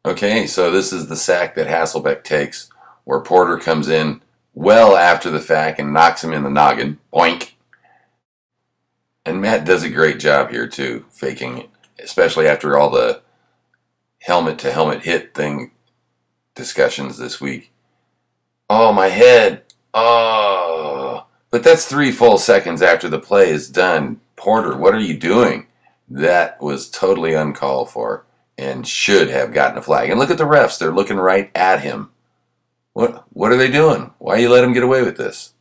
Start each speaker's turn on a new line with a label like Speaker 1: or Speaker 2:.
Speaker 1: Okay, so this is the sack that Hasselbeck takes, where Porter comes in well after the fact and knocks him in the noggin. Boink. And Matt does a great job here, too, faking it, especially after all the helmet-to-helmet hit thing discussions this week. Oh, my head. Oh. But that's 3 full seconds after the play is done. Porter, what are you doing? That was totally uncalled for and should have gotten a flag. And look at the refs. They're looking right at him. What are they doing? Why you let him get away with this?